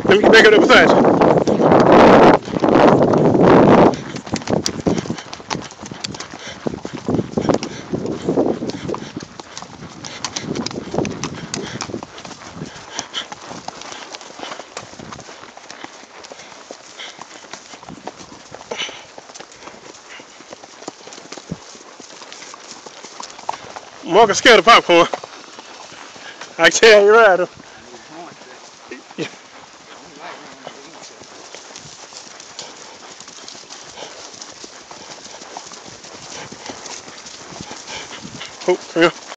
Let me get back up there beside you. Marcus scared of popcorn. I can tell you right. Oh, yeah.